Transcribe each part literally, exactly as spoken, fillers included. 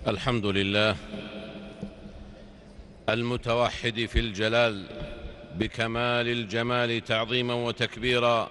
الحمد لله المتوحد في الجلال بكمال الجمال تعظيما وتكبيرا،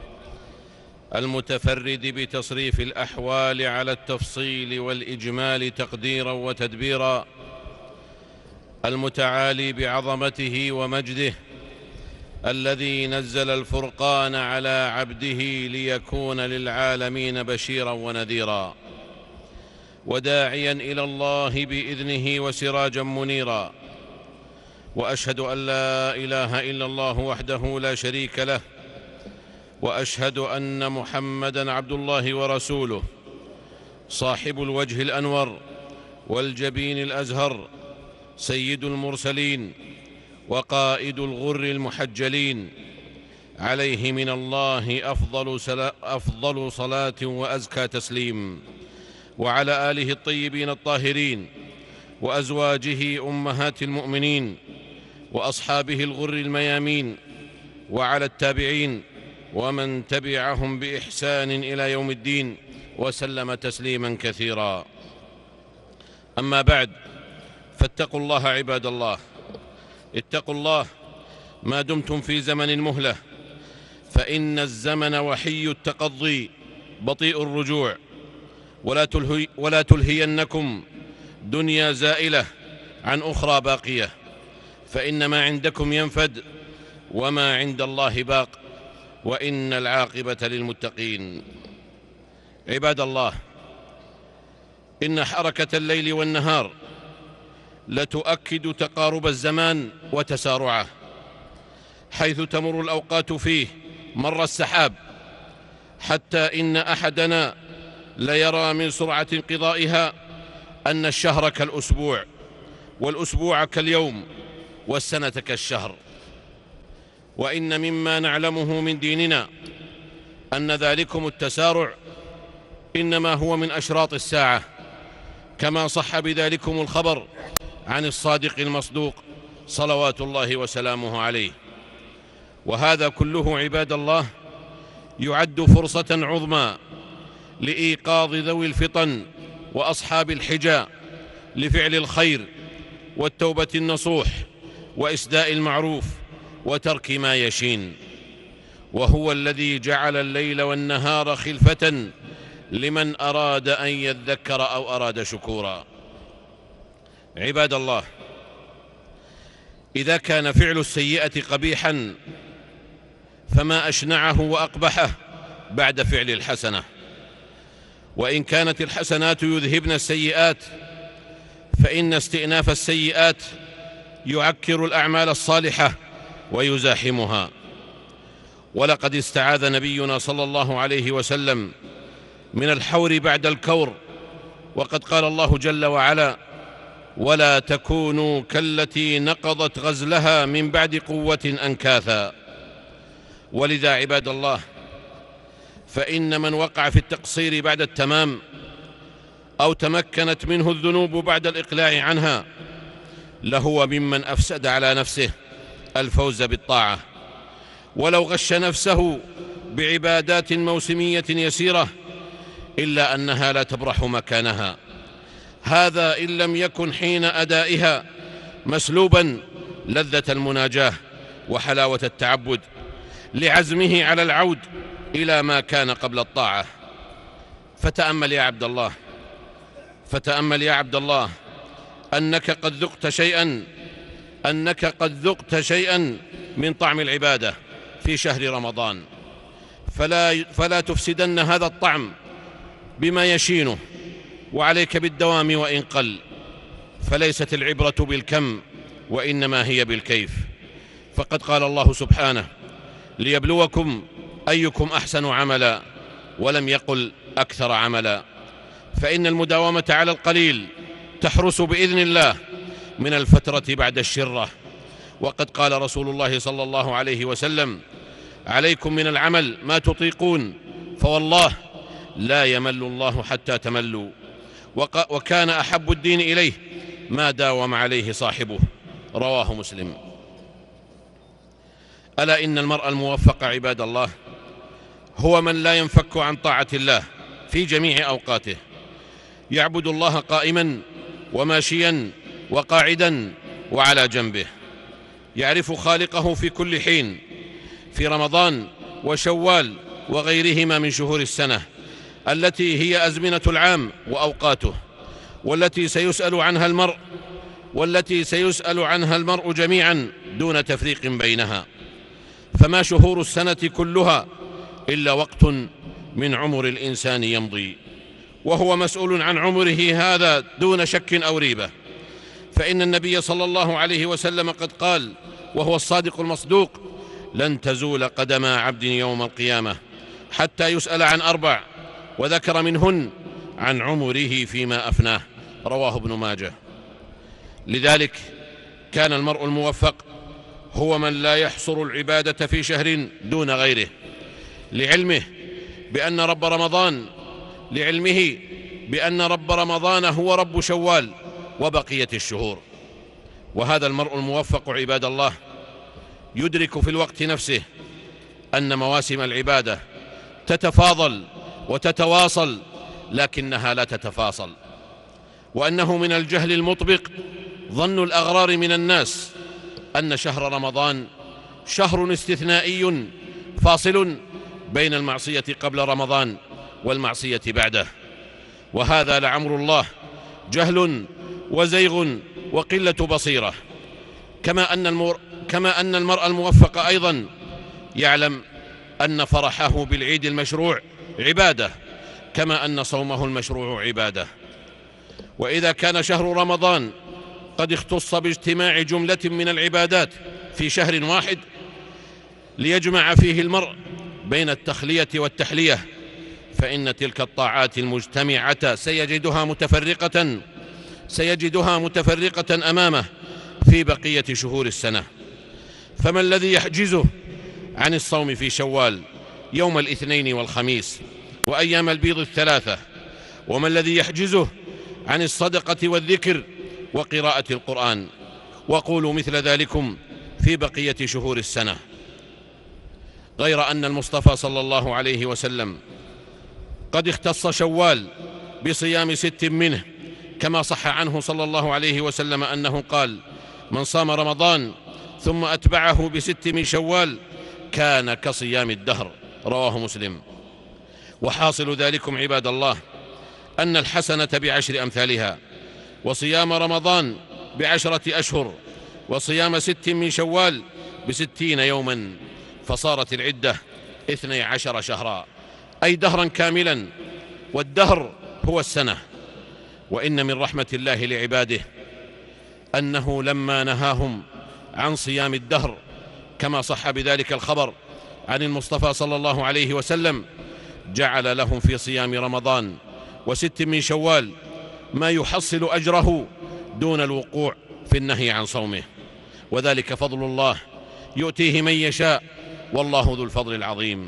المتفرد بتصريف الأحوال على التفصيل والإجمال تقديرا وتدبيرا، المتعالي بعظمته ومجده، الذي نزل الفرقان على عبده ليكون للعالمين بشيرا ونذيرا، وداعيا إلى الله بإذنه وسراجا منيرا. وأشهد أن لا إله إلا الله وحده لا شريك له، وأشهد أن محمدًا عبد الله ورسوله، صاحب الوجه الأنور والجبين الأزهر، سيد المرسلين وقائد الغر المحجلين، عليه من الله أفضل, أفضل صلاة وأزكى تسليم، وعلى آله الطيبين الطاهرين، وأزواجه أمهات المؤمنين، وأصحابه الغر الميامين، وعلى التابعين ومن تبعهم بإحسان إلى يوم الدين، وسلم تسليما كثيرا. أما بعد، فاتقوا الله عباد الله، اتقوا الله ما دمتم في زمن المهلة، فإن الزمن وحي التقضي بطيء الرجوع، ولا, تلهي ولا تلهينكم دنيا زائلة عن أخرى باقية، فإن ما عندكم ينفد وما عند الله باق، وإن العاقبة للمتقين. عباد الله، إن حركة الليل والنهار لتؤكد تقارب الزمان وتسارعه، حيث تمر الأوقات فيه مر السحاب، حتى إن أحدنا ليرى من سرعة انقضائها أن الشهر كالأسبوع، والأسبوع كاليوم، والسنة كالشهر. وإن مما نعلمه من ديننا أن ذلكم التسارع إنما هو من أشراط الساعة، كما صح بذلكم الخبر عن الصادق المصدوق صلوات الله وسلامه عليه. وهذا كله عباد الله يعد فرصة عظمى لإيقاظ ذوي الفطن وأصحاب الحجى لفعل الخير والتوبة النصوح وإسداء المعروف وترك ما يشين، وهو الذي جعل الليل والنهار خلفة لمن أراد أن يذكر أو أراد شكورا. عباد الله، إذا كان فعل السيئة قبيحا، فما أشنعه وأقبحه بعد فعل الحسنة. وإن كانت الحسنات يذهبن السيئات، فإن استئناف السيئات يعكر الأعمال الصالحة ويزاحمها. ولقد استعاذ نبينا صلى الله عليه وسلم من الحور بعد الكور، وقد قال الله جل وعلا: ولا تكونوا كالتي نقضت غزلها من بعد قوة أنكاثا. ولذا عباد الله، فإن من وقع في التقصير بعد التمام، أو تمكنت منه الذنوب بعد الإقلاع عنها، لهو ممن أفسد على نفسه الفوز بالطاعة، ولو غش نفسه بعبادات موسمية يسيرة، إلا أنها لا تبرح مكانها، هذا إن لم يكن حين أدائها مسلوبا لذة المناجاة وحلاوة التعبد، لعزمه على العود إلى ما كان قبل الطاعة. فتأمل يا عبد الله فتأمل يا عبد الله أنك قد ذقت شيئا أنك قد ذقت شيئا من طعم العبادة في شهر رمضان، فلا, فلا تفسدن هذا الطعم بما يشينه، وعليك بالدوام وإن قل، فليست العبرة بالكم وإنما هي بالكيف. فقد قال الله سبحانه: ليبلوكم أيكم أحسن عملا، ولم يقل أكثر عملا. فإن المداومة على القليل تحرس بإذن الله من الفترة بعد الشرة. وقد قال رسول الله صلى الله عليه وسلم: عليكم من العمل ما تطيقون، فوالله لا يمل الله حتى تملوا. وكان أحب الدين إليه ما داوم عليه صاحبه. رواه مسلم. ألا إن المرء الموفق عباد الله هو من لا ينفك عن طاعة الله في جميع أوقاته، يعبد الله قائما وماشيا وقاعدا وعلى جنبه، يعرف خالقه في كل حين، في رمضان وشوال وغيرهما من شهور السنة التي هي أزمنة العام وأوقاته، والتي سيسأل عنها المرء والتي سيسأل عنها المرء جميعا دون تفريق بينها. فما شهور السنة كلها إلا وقت من عمر الإنسان يمضي، وهو مسؤول عن عمره هذا دون شك أو ريبة. فإن النبي صلى الله عليه وسلم قد قال، وهو الصادق المصدوق: لن تزول قدم عبد يوم القيامة حتى يسأل عن أربع، وذكر منهن عن عمره فيما أفناه، رواه ابن ماجه. لذلك كان المرء الموفق هو من لا يحصر العبادة في شهر دون غيره، لعلمه بأن رب رمضان لعلمه بأن رب رمضان هو رب شوال وبقية الشهور. وهذا المرء الموفق عباد الله يدرك في الوقت نفسه أن مواسم العبادة تتفاضل وتتواصل لكنها لا تتفاصل، وأنه من الجهل المطبق ظن الأغرار من الناس أن شهر رمضان شهر استثنائي فاصل بين المعصية قبل رمضان والمعصية بعده، وهذا لعمر الله جهل وزيغ وقلة بصيرة. كما أن, المر... كما أن المرء الموفق أيضا يعلم أن فرحه بالعيد المشروع عبادة، كما أن صومه المشروع عبادة. وإذا كان شهر رمضان قد اختص باجتماع جملة من العبادات في شهر واحد ليجمع فيه المرء بين التخلية والتحلية، فإن تلك الطاعات المجتمعة سيجدها متفرقة سيجدها متفرقة أمامه في بقية شهور السنة. فما الذي يحجزه عن الصوم في شوال يوم الاثنين والخميس وأيام البيض الثلاثة؟ وما الذي يحجزه عن الصدقة والذكر وقراءة القرآن؟ وقولوا مثل ذلكم في بقية شهور السنة. غير أن المصطفى صلى الله عليه وسلم قد اختص شوال بصيام ست منه، كما صح عنه صلى الله عليه وسلم أنه قال: من صام رمضان ثم أتبعه بست من شوال كان كصيام الدهر، رواه مسلم. وحاصل ذلكم عباد الله أن الحسنة بعشر أمثالها، وصيام رمضان بعشرة أشهر، وصيام ست من شوال بستين يوما، فصارت العدة اثني عشر شهرا، أي دهرا كاملا، والدهر هو السنة. وإن من رحمة الله لعباده أنه لما نهاهم عن صيام الدهر كما صح بذلك الخبر عن المصطفى صلى الله عليه وسلم، جعل لهم في صيام رمضان وست من شوال ما يحصل أجره دون الوقوع في النهي عن صومه، وذلك فضل الله يؤتيه من يشاء، والله ذو الفضل العظيم.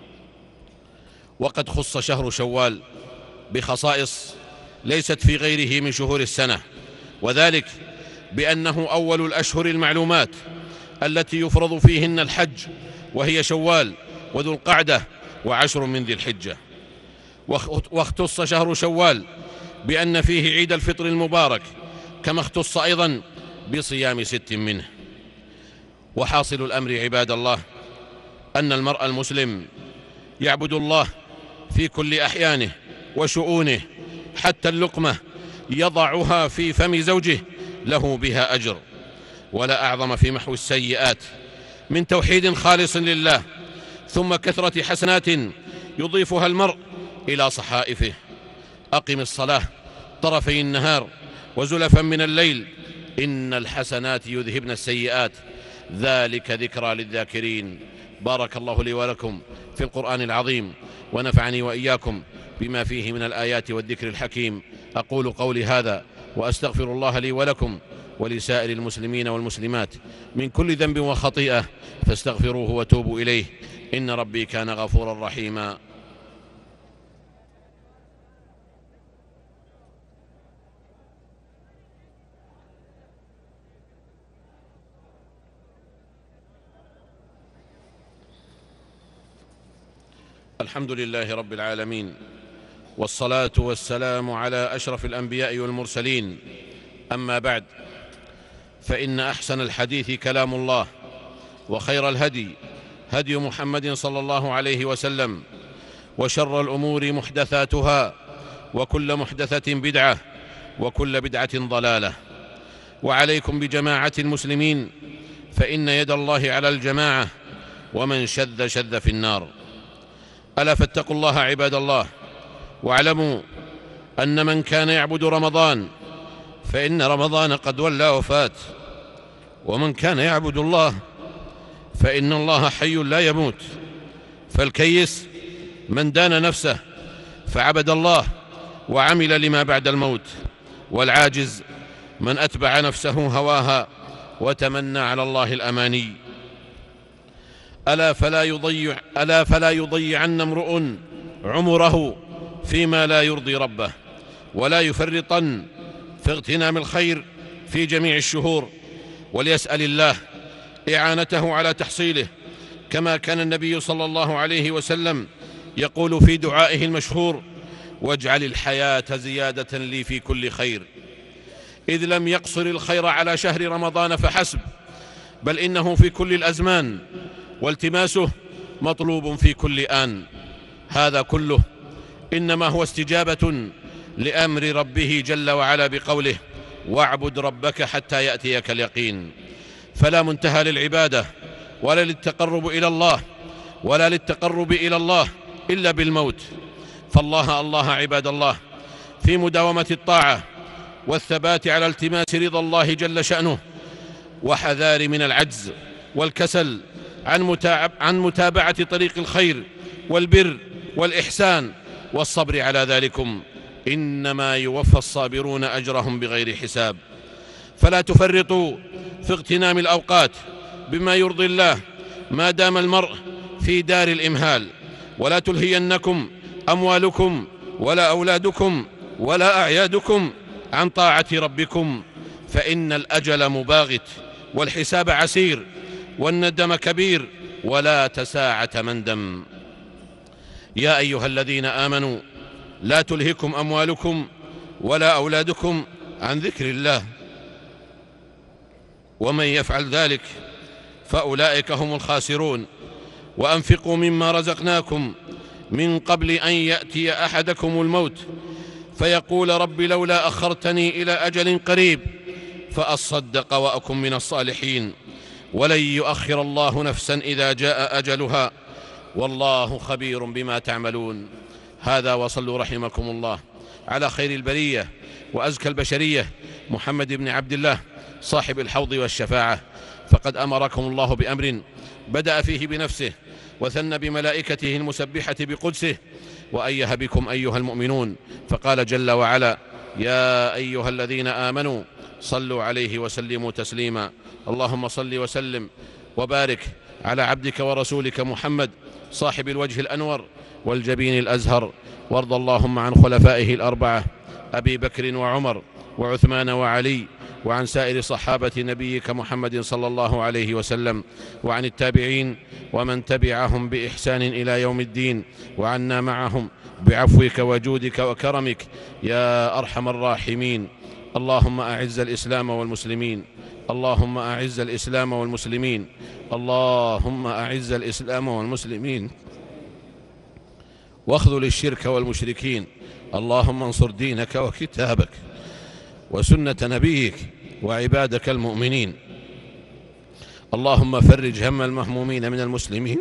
وقد خص شهر شوال بخصائص ليست في غيره من شهور السنة، وذلك بأنه أول الأشهر المعلومات التي يفرض فيهن الحج، وهي شوال وذو القعدة وعشر من ذي الحجة. واختص شهر شوال بأن فيه عيد الفطر المبارك، كما اختص أيضا بصيام ست منه. وحاصل الأمر عباد الله أن المرء المسلم يعبد الله في كل أحيانه وشؤونه، حتى اللقمة يضعها في فم زوجه له بها أجر. ولا أعظم في محو السيئات من توحيد خالص لله، ثم كثرة حسنات يضيفها المرء إلى صحائفه. أقم الصلاة طرفي النهار وزلفا من الليل، إن الحسنات يذهبن السيئات، ذلك ذكرى للذاكرين. بارك الله لي ولكم في القرآن العظيم، ونفعني وإياكم بما فيه من الآيات والذكر الحكيم. أقول قولي هذا وأستغفر الله لي ولكم ولسائر المسلمين والمسلمات من كل ذنب وخطيئة، فاستغفروه وتوبوا إليه، إن ربي كان غفورا رحيما. الحمد لله رب العالمين، والصلاة والسلام على أشرف الأنبياء والمرسلين، أما بعد، فإن أحسن الحديث كلام الله، وخير الهدي هدي محمد صلى الله عليه وسلم، وشر الأمور محدثاتها، وكل محدثة بدعة، وكل بدعة ضلالة. وعليكم بجماعة المسلمين، فإن يد الله على الجماعة، ومن شذ شذ في النار. ألا فاتقوا الله عباد الله، واعلموا أن من كان يعبد رمضان فإن رمضان قد ولى وفات، ومن كان يعبد الله فإن الله حي لا يموت. فالكيس من دان نفسه فعبد الله وعمل لما بعد الموت، والعاجز من أتبع نفسه هواها وتمنى على الله الأماني. ألا فلا يضيع ألا فلا يضيعن امرؤ عمره فيما لا يرضي ربه، ولا يفرطن في اغتنام الخير في جميع الشهور، وليسأل الله إعانته على تحصيله، كما كان النبي صلى الله عليه وسلم يقول في دعائه المشهور: واجعل الحياة زيادة لي في كل خير. إذ لم يقصر الخير على شهر رمضان فحسب، بل إنه في كل الأزمان، والتماسه مطلوب في كل آن. هذا كله إنما هو استجابة لأمر ربه جل وعلا بقوله: واعبد ربك حتى يأتيك اليقين. فلا منتهى للعبادة ولا للتقرب إلى الله ولا للتقرب إلى الله إلا بالموت. فالله الله عباد الله في مداومة الطاعة والثبات على التماس رضا الله جل شأنه، وحذار من العجز والكسل عن, عن متابعة طريق الخير والبر والإحسان والصبر على ذلكم. إنما يوفى الصابرون أجرهم بغير حساب. فلا تفرطوا في اغتنام الأوقات بما يرضي الله ما دام المرء في دار الإمهال، ولا تلهينكم أموالكم ولا أولادكم ولا أعيادكم عن طاعة ربكم، فإن الأجل مباغت، والحساب عسير، والندم كبير، ولا تساعة مندم. يا أيها الذين آمنوا لا تلهكم أموالكم ولا أولادكم عن ذكر الله، ومن يفعل ذلك فأولئك هم الخاسرون. وأنفقوا مما رزقناكم من قبل أن يأتي أحدكم الموت فيقول: رب لولا أخرتني إلى أجل قريب فأصدق وأكن من الصالحين، ولن يؤخر الله نفسا إذا جاء أجلها، والله خبير بما تعملون. هذا، وصلوا رحمكم الله على خير البرية وأزكى البشرية محمد بن عبد الله صاحب الحوض والشفاعة. فقد أمركم الله بأمر بدأ فيه بنفسه، وثنى بملائكته المسبحة بقدسه، وأيه بكم أيها المؤمنون، فقال جل وعلا: يا أيها الذين آمنوا صلوا عليه وسلموا تسليما. اللهم صل وسلم وبارك على عبدك ورسولك محمد صاحب الوجه الأنور والجبين الأزهر، وارض اللهم عن خلفائه الأربعة أبي بكر وعمر وعثمان وعلي، وعن سائر صحابة نبيك محمد صلى الله عليه وسلم، وعن التابعين ومن تبعهم بإحسان إلى يوم الدين، وعنا معهم بعفوك وجودك وكرمك يا أرحم الراحمين. اللهم أعز الإسلام والمسلمين، اللهم أعز الإسلام والمسلمين، اللهم أعز الإسلام والمسلمين، واخذل الشرك والمشركين. اللهم انصر دينك وكتابك وسنة نبيك وعبادك المؤمنين. اللهم فرج هم المهمومين من المسلمين،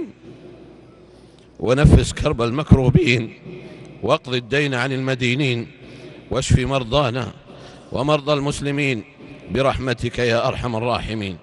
ونفس كرب المكروبين، واقض الدين عن المدينين، واشف مرضانا ومرضى المسلمين برحمتك يا أرحم الراحمين.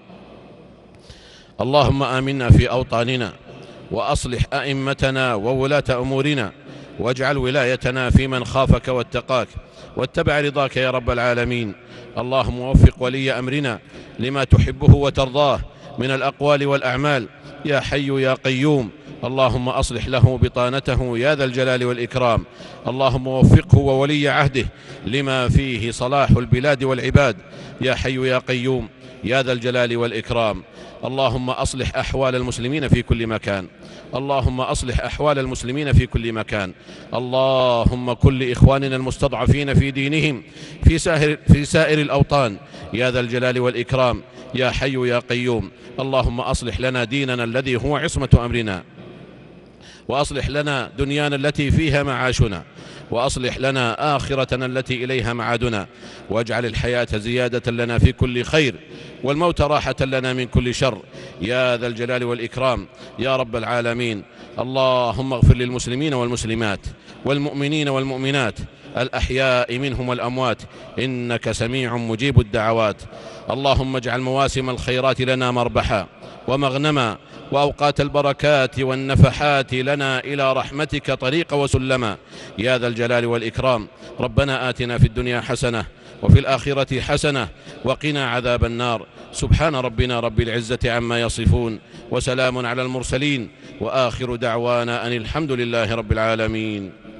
اللهم آمنا في أوطاننا، وأصلح أئمتنا وولاة أمورنا، واجعل ولايتنا في من خافك واتقاك واتبع رضاك يا رب العالمين. اللهم وفق ولي أمرنا لما تحبه وترضاه من الأقوال والأعمال يا حي يا قيوم. اللهم أصلح له بطانته يا ذا الجلال والإكرام. اللهم وفقه وولي عهده لما فيه صلاح البلاد والعباد يا حي يا قيوم. يا ذا الجلال والإكرام. اللهم أصلح أحوال المسلمين في كل مكان، اللهم أصلح أحوال المسلمين في كل مكان. اللهم كن لإخواننا المستضعفين في دينهم في سائر, في سائر الأوطان يا ذا الجلال والإكرام، يا حي يا قيوم. اللهم أصلح لنا ديننا الذي هو عصمة أمرنا، وأصلح لنا دنيانا التي فيها معاشنا، وأصلح لنا آخرتنا التي إليها معادنا، واجعل الحياة زيادة لنا في كل خير، والموت راحة لنا من كل شر يا ذا الجلال والإكرام يا رب العالمين. اللهم اغفر للمسلمين والمسلمات والمؤمنين والمؤمنات الأحياء منهم والأموات، إنك سميع مجيب الدعوات. اللهم اجعل مواسم الخيرات لنا مربحا ومغنما، وأوقات البركات والنفحات لنا إلى رحمتك طريق وسلما يا ذا الجلال والإكرام. ربنا آتنا في الدنيا حسنة وفي الآخرة حسنة وقنا عذاب النار. سبحان ربنا رب العزة عما يصفون، وسلام على المرسلين، وآخر دعوانا أن الحمد لله رب العالمين.